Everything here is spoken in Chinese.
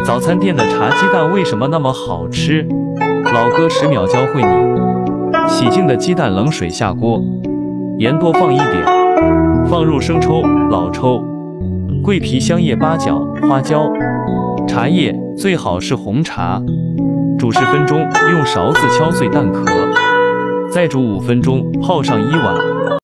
早餐店的茶鸡蛋为什么那么好吃？老哥10秒教会你。洗净的鸡蛋冷水下锅，盐多放一点，放入生抽、老抽、桂皮、香叶、八角、花椒、茶叶，最好是红茶。煮10分钟，用勺子敲碎蛋壳，再煮5分钟，泡上1碗。